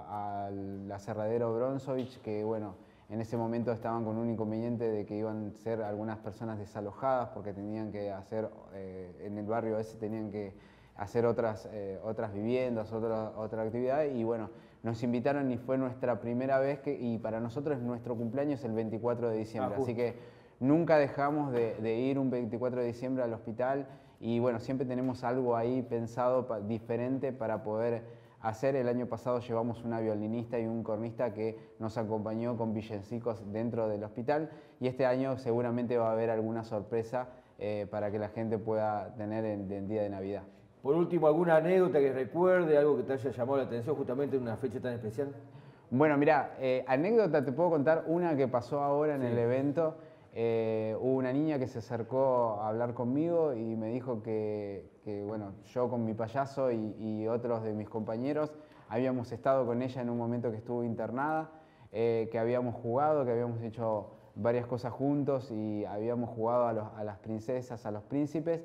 al aserradero Bronzovich, que bueno, en ese momento estaban con un inconveniente de que iban a ser algunas personas desalojadas porque tenían que hacer, eh, en el barrio ese tenían que hacer otras, eh, otras viviendas, otra, otra actividad, y bueno, nos invitaron y fue nuestra primera vez, que, y para nosotros nuestro cumpleaños es el veinticuatro de diciembre, Ah, así que nunca dejamos de, de ir un veinticuatro de diciembre al hospital, y bueno, siempre tenemos algo ahí pensado pa, diferente para poder hacer. El año pasado llevamos una violinista y un cornista que nos acompañó con villancicos dentro del hospital, y este año seguramente va a haber alguna sorpresa eh, para que la gente pueda tener en el día de Navidad. Por último, ¿alguna anécdota que recuerde, algo que te haya llamado la atención justamente en una fecha tan especial? Bueno, mira, eh, anécdota te puedo contar una que pasó ahora en Sí. el evento. Eh, hubo una niña que se acercó a hablar conmigo y me dijo que, que bueno, yo con mi payaso y, y otros de mis compañeros habíamos estado con ella en un momento que estuvo internada, eh, que habíamos jugado, que habíamos hecho varias cosas juntos y habíamos jugado a, los, a las princesas, a los príncipes,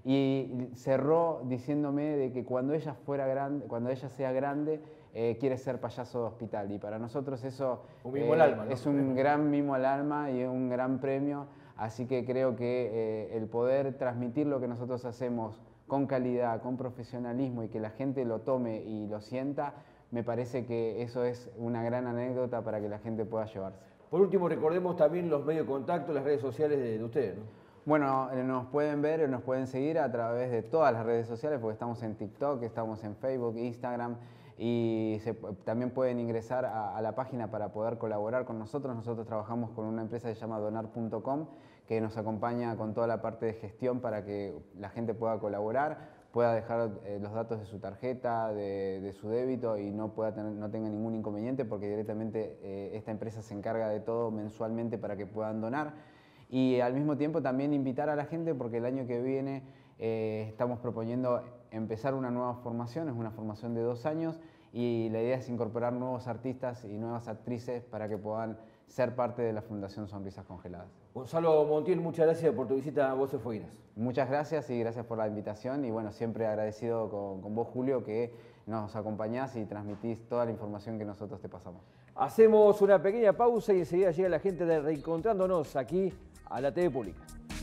y cerró diciéndome de que cuando ella fuera grande, cuando ella sea grande, eh, quiere ser payaso de hospital, y para nosotros eso Un mimo eh, al alma, ¿no? es un gran mimo al alma y un gran premio, así que creo que eh, el poder transmitir lo que nosotros hacemos con calidad, con profesionalismo, y que la gente lo tome y lo sienta, me parece que eso es una gran anécdota para que la gente pueda llevarse. Por último, recordemos también los medios de contacto, las redes sociales de, de ustedes, ¿no? Bueno, nos pueden ver, nos pueden seguir a través de todas las redes sociales, porque estamos en TikTok, estamos en Facebook, Instagram, y se, también pueden ingresar a, a la página para poder colaborar con nosotros. Nosotros trabajamos con una empresa que se llama donar punto com, que nos acompaña con toda la parte de gestión para que la gente pueda colaborar, pueda dejar eh, los datos de su tarjeta, de, de su débito, y no, pueda tener, no tenga ningún inconveniente, porque directamente eh, esta empresa se encarga de todo mensualmente para que puedan donar. Y al mismo tiempo también invitar a la gente, porque el año que viene eh, estamos proponiendo empezar una nueva formación, es una formación de dos años, y la idea es incorporar nuevos artistas y nuevas actrices para que puedan ser parte de la Fundación Sonrisas Congeladas. Gonzalo Montiel, muchas gracias por tu visita a Voces Fueguinas. Muchas gracias y gracias por la invitación, y bueno, siempre agradecido con, con vos, Julio, que nos acompañás y transmitís toda la información que nosotros te pasamos. Hacemos una pequeña pausa y enseguida llega la gente de Reencontrándonos aquí a la T V Pública.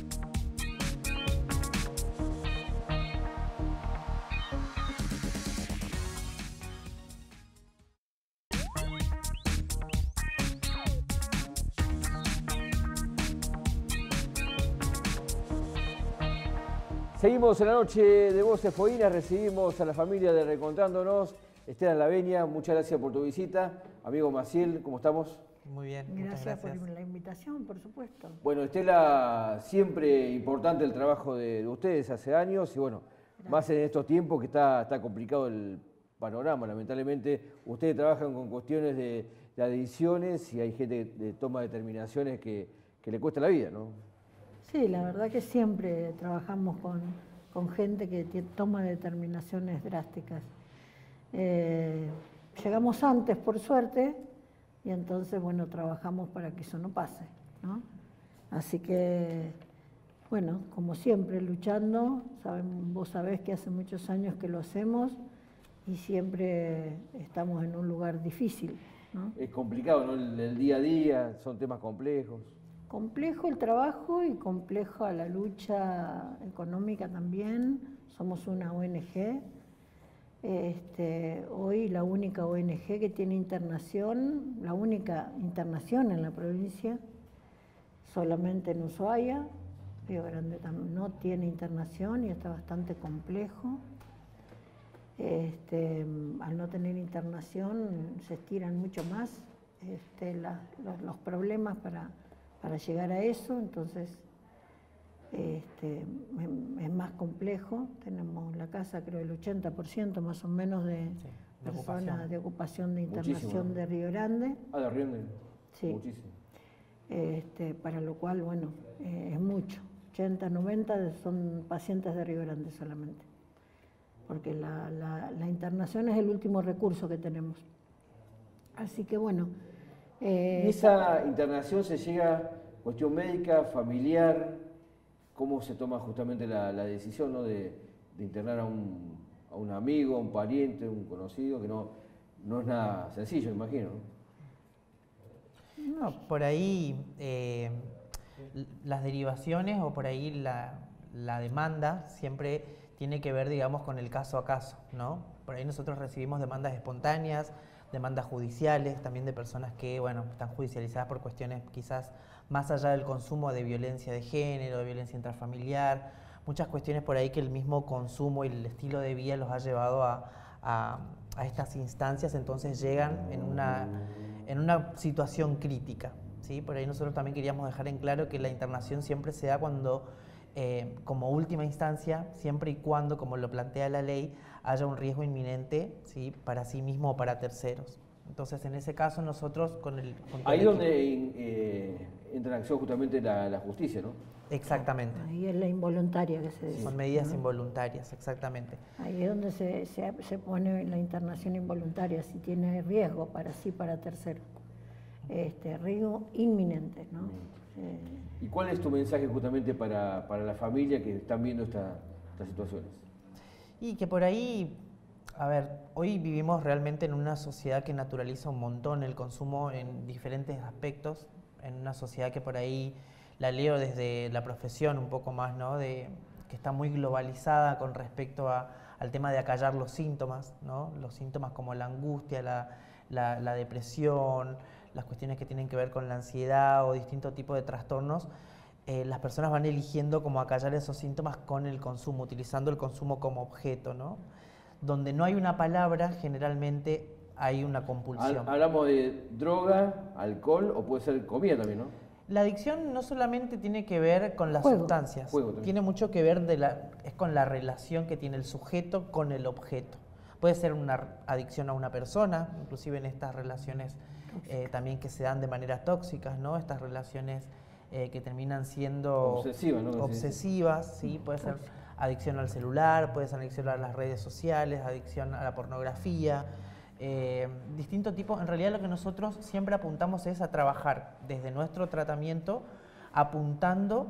Seguimos en la noche de Voces Fueguinas, recibimos a la familia de Reencontrándonos. Esteban Laveña, muchas gracias por tu visita. Amigo Maciel, ¿cómo estamos? Muy bien, Gracias, muchas gracias. por la invitación, por supuesto. Bueno, Estela, siempre importante el trabajo de, de ustedes hace años, y bueno, gracias. Más en estos tiempos que está, está complicado el panorama, lamentablemente. Ustedes trabajan con cuestiones de, de adicciones, y hay gente que toma determinaciones que, que le cuesta la vida, ¿no? Sí, la verdad que siempre trabajamos con, con gente que toma determinaciones drásticas. Eh, llegamos antes, por suerte, y entonces, bueno, trabajamos para que eso no pase, ¿no? Así que, bueno, como siempre, luchando. Saben, vos sabés que hace muchos años que lo hacemos y siempre estamos en un lugar difícil, ¿no? Es complicado, ¿no? El, el día a día, son temas complejos. Complejo el trabajo y compleja la lucha económica también. Somos una O N G. Este, hoy la única O N G que tiene internación, la única internación en la provincia, solamente en Ushuaia. Río Grande no tiene internación y está bastante complejo. Este, al no tener internación se estiran mucho más este, la, los, los problemas para, para llegar a eso, entonces Este, es más complejo. Tenemos la casa, creo, el ochenta por ciento más o menos de sí, de personas ocupación. de ocupación de internación Muchísimo, ¿no? de Río Grande. Ah, de Río Grande. Sí. Muchísimo. Este, para lo cual, bueno, eh, es mucho. ochenta, noventa son pacientes de Río Grande solamente. Porque la, la, la internación es el último recurso que tenemos. Así que, bueno. Eh, ¿Y esa internación se llega, cuestión médica, familiar? ¿Cómo se toma justamente la, la decisión, ¿no? de, de internar a un, a un amigo, a un pariente, a un conocido, que no, no es nada sencillo, me imagino. No, por ahí eh, las derivaciones o por ahí la, la demanda siempre tiene que ver, digamos, con el caso a caso, ¿no? Por ahí nosotros recibimos demandas espontáneas, demandas judiciales, también de personas que, bueno, están judicializadas por cuestiones quizás más allá del consumo de violencia de género, de violencia intrafamiliar, muchas cuestiones por ahí que el mismo consumo y el estilo de vida los ha llevado a, a, a estas instancias, entonces llegan en una, en una situación crítica, ¿sí? Por ahí nosotros también queríamos dejar en claro que la internación siempre se da cuando, eh, como última instancia, siempre y cuando, como lo plantea la ley, haya un riesgo inminente, ¿sí? Para sí mismo o para terceros. Entonces, en ese caso, nosotros con el... Con Ahí el donde eh, entra en acción justamente la, la justicia, ¿no? Exactamente. Ahí es la involuntaria que se dice. Son medidas ¿no? involuntarias, exactamente. Ahí es donde se, se, se pone la internación involuntaria, si tiene riesgo para sí, para terceros. Este, riesgo inminente, ¿no? Eh, ¿Y cuál es tu mensaje justamente para, para la familia que están viendo esta, estas situaciones? Y que por ahí, a ver, hoy vivimos realmente en una sociedad que naturaliza un montón el consumo en diferentes aspectos, en una sociedad que por ahí la leo desde la profesión un poco más, ¿no? De, que está muy globalizada con respecto a, al tema de acallar los síntomas, ¿no? Los síntomas como la angustia, la, la, la depresión, las cuestiones que tienen que ver con la ansiedad o distintos tipos de trastornos. Eh, las personas van eligiendo como acallar esos síntomas con el consumo, utilizando el consumo como objeto, ¿no? Donde no hay una palabra, generalmente hay una compulsión. Hablamos de droga, alcohol o puede ser comida también, ¿no? La adicción no solamente tiene que ver con las Juego. sustancias, Juego tiene mucho que ver de la, es con la relación que tiene el sujeto con el objeto. Puede ser una adicción a una persona, inclusive en estas relaciones eh, también que se dan de manera tóxicas, ¿no? Estas relaciones eh, que terminan siendo obsesivas, ¿no? obsesivas, ¿sí? Puede ser adicción al celular, puede ser adicción a las redes sociales, adicción a la pornografía. Eh, distintos tipos, en realidad lo que nosotros siempre apuntamos es a trabajar desde nuestro tratamiento, apuntando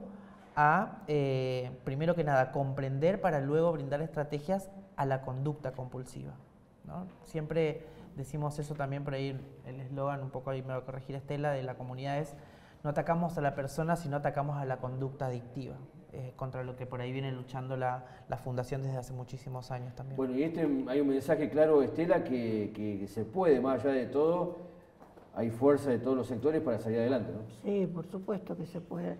a, eh, primero que nada, comprender para luego brindar estrategias a la conducta compulsiva, ¿no? Siempre decimos eso también, por ahí el eslogan, un poco ahí me va a corregir Estela, de la comunidad es: no atacamos a la persona, sino atacamos a la conducta adictiva. Eh, contra lo que por ahí viene luchando la, la Fundación desde hace muchísimos años también. Bueno, y este hay un mensaje claro, Estela, que, que, que se puede, más allá de todo, hay fuerza de todos los sectores para salir adelante, ¿no? Sí, por supuesto que se puede.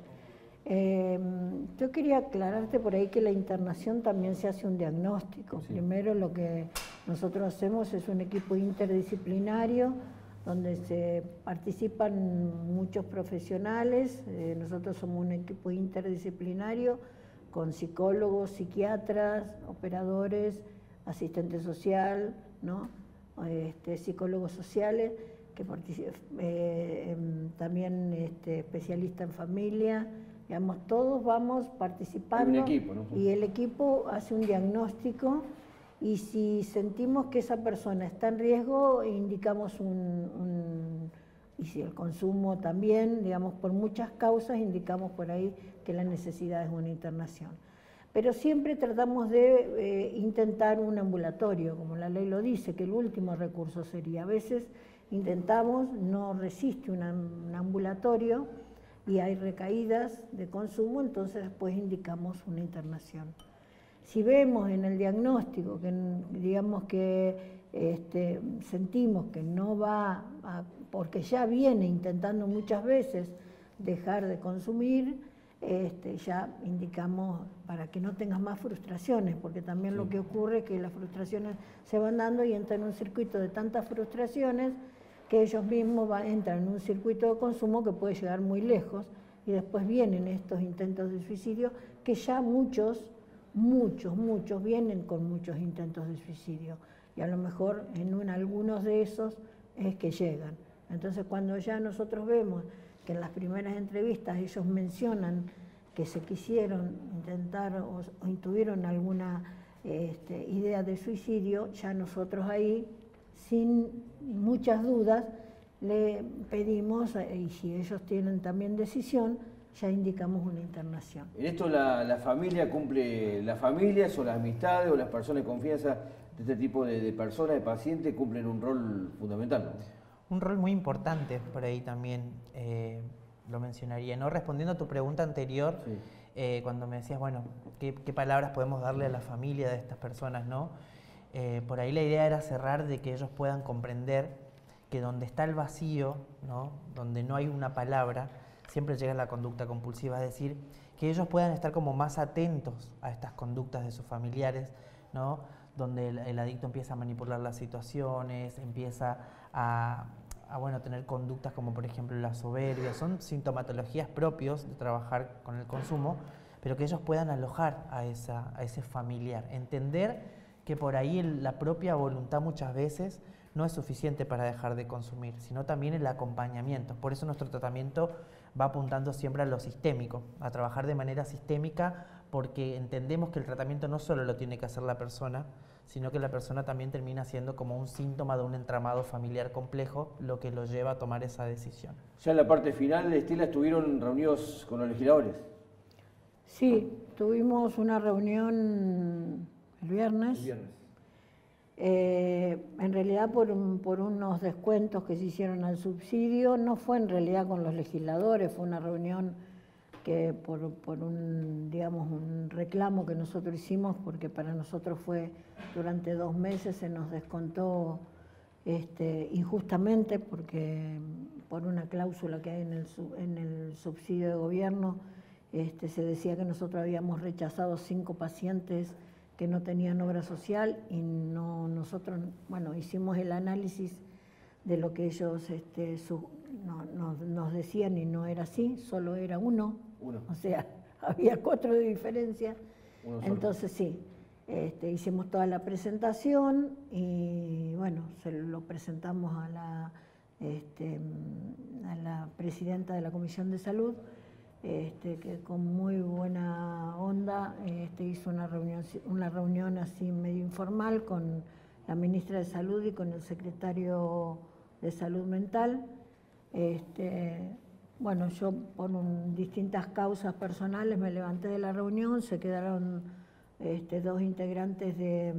Eh, yo quería aclararte por ahí que la internación también se hace un diagnóstico. Sí. Primero lo que nosotros hacemos es un equipo interdisciplinario donde se participan muchos profesionales. Eh, nosotros somos un equipo interdisciplinario con psicólogos, psiquiatras, operadores, asistente social, ¿no? este, psicólogos sociales, que eh, también este, especialistas en familia. Digamos, todos vamos participando. Hay un equipo, ¿no? Y el equipo hace un diagnóstico. Y si sentimos que esa persona está en riesgo, indicamos un, un, y si el consumo también, digamos, por muchas causas, indicamos por ahí que la necesidad es una internación. Pero siempre tratamos de eh, intentar un ambulatorio, como la ley lo dice, que el último recurso sería. A veces intentamos, no resiste una, un ambulatorio y hay recaídas de consumo, entonces después indicamos una internación. Si vemos en el diagnóstico que, digamos que este, sentimos que no va, a, porque ya viene intentando muchas veces dejar de consumir, este, ya indicamos para que no tengas más frustraciones, porque también sí. Lo que ocurre es que las frustraciones se van dando y entran en un circuito de tantas frustraciones que ellos mismos va, entran en un circuito de consumo que puede llegar muy lejos, y después vienen estos intentos de suicidio que ya muchos Muchos, muchos vienen con muchos intentos de suicidio y a lo mejor en un, algunos de esos es que llegan. Entonces cuando ya nosotros vemos que en las primeras entrevistas ellos mencionan que se quisieron intentar o, o intuvieron alguna este, idea de suicidio, ya nosotros ahí, sin muchas dudas, le pedimos, y si ellos tienen también decisión, ya indicamos una internación. En esto la, la familia cumple, las familias o las amistades o las personas de confianza de este tipo de, de personas, de pacientes, cumplen un rol fundamental, ¿no? Un rol muy importante por ahí también, eh, lo mencionaría, ¿no? Respondiendo a tu pregunta anterior, sí. eh, cuando me decías, bueno, ¿qué, qué palabras podemos darle a la familia de estas personas, ¿no? Eh, por ahí la idea era cerrar de que ellos puedan comprender que donde está el vacío, ¿no? Donde no hay una palabra, siempre llega la conducta compulsiva, es decir, que ellos puedan estar como más atentos a estas conductas de sus familiares, ¿no? Donde el, el adicto empieza a manipular las situaciones, empieza a, a bueno, tener conductas como por ejemplo la soberbia, son sintomatologías propios de trabajar con el consumo, pero que ellos puedan alojar a, esa, a ese familiar, entender que por ahí el, la propia voluntad muchas veces no es suficiente para dejar de consumir, sino también el acompañamiento. Por eso nuestro tratamiento va apuntando siempre a lo sistémico, a trabajar de manera sistémica, porque entendemos que el tratamiento no solo lo tiene que hacer la persona, sino que la persona también termina siendo como un síntoma de un entramado familiar complejo, lo que lo lleva a tomar esa decisión. Ya en la parte final, Estela, ¿estuvieron reunidos con los legisladores? Sí, tuvimos una reunión el viernes. El viernes. Eh, en realidad por, un, por unos descuentos que se hicieron al subsidio, no fue en realidad con los legisladores, fue una reunión que por, por un, digamos, un reclamo que nosotros hicimos, porque para nosotros fue durante dos meses, se nos descontó este, injustamente, porque por una cláusula que hay en el, en el subsidio de gobierno, este, se decía que nosotros habíamos rechazado cinco pacientes que no tenían obra social y no, nosotros, bueno, hicimos el análisis de lo que ellos este, su, no, no, nos decían y no era así, solo era uno, uno. O sea, había cuatro de diferencia. Entonces sí, este, hicimos toda la presentación y bueno, se lo presentamos a la, este, a la presidenta de la Comisión de Salud, Este, que con muy buena onda este, hizo una reunión, una reunión así medio informal con la ministra de Salud y con el secretario de Salud Mental. Este, bueno, yo por un, distintas causas personales me levanté de la reunión, se quedaron este, dos integrantes de,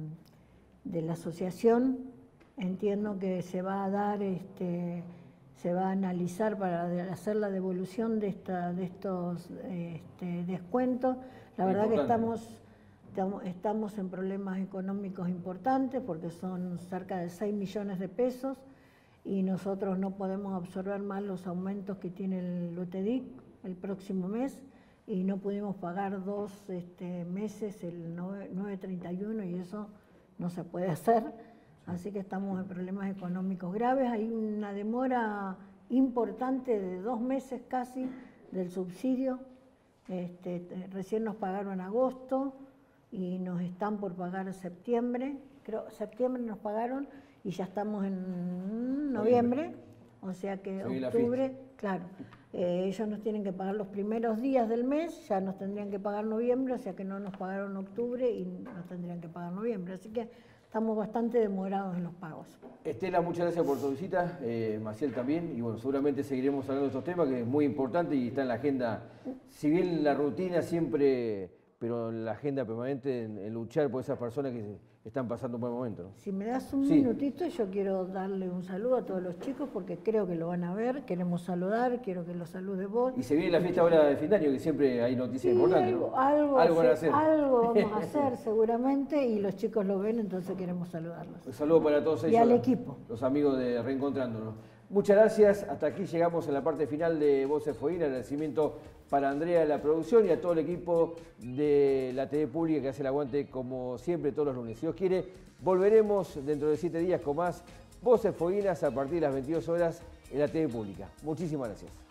de la asociación. Entiendo que se va a dar... Este, se va a analizar para hacer la devolución de, esta, de estos este, descuentos. La Muy verdad importante. que estamos, estamos, estamos en problemas económicos importantes porque son cerca de seis millones de pesos y nosotros no podemos absorber más los aumentos que tiene el UTEDIC el próximo mes y no pudimos pagar dos este, meses, el nueve treinta y uno, y eso no se puede hacer. Así que estamos en problemas económicos graves. Hay una demora importante de dos meses casi del subsidio. Este, recién nos pagaron agosto y nos están por pagar septiembre. Creo septiembre nos pagaron y ya estamos en noviembre. O sea que Seguí octubre, claro, eh, ellos nos tienen que pagar los primeros días del mes, ya nos tendrían que pagar noviembre, o sea que no nos pagaron octubre y nos tendrían que pagar noviembre. Así que estamos bastante demorados en los pagos. Estela, muchas gracias por tu visita, eh, Maciel también, y bueno, seguramente seguiremos hablando de estos temas, que es muy importante y está en la agenda, si bien la rutina siempre, pero en la agenda permanente en, en luchar por esas personas que están pasando un buen momento, ¿no? Si me das un sí. minutito, yo quiero darle un saludo a todos los chicos porque creo que lo van a ver, queremos saludar, quiero que los saludes vos. Y se viene la fiesta ahora de fin de año, que siempre hay noticias sí, importantes, algo, ¿no? Algo, algo, van a hacer, hacer. algo vamos a hacer seguramente y los chicos lo ven, entonces queremos saludarlos. Un saludo para todos ellos. Y al equipo. Los amigos de Reencontrándonos. Muchas gracias. Hasta aquí llegamos en la parte final de Voces Fueguinas. Agradecimiento para Andrea de la producción y a todo el equipo de la T V Pública que hace el aguante como siempre todos los lunes. Si Dios quiere, volveremos dentro de siete días con más Voces Fueguinas a partir de las veintidós horas en la T V Pública. Muchísimas gracias.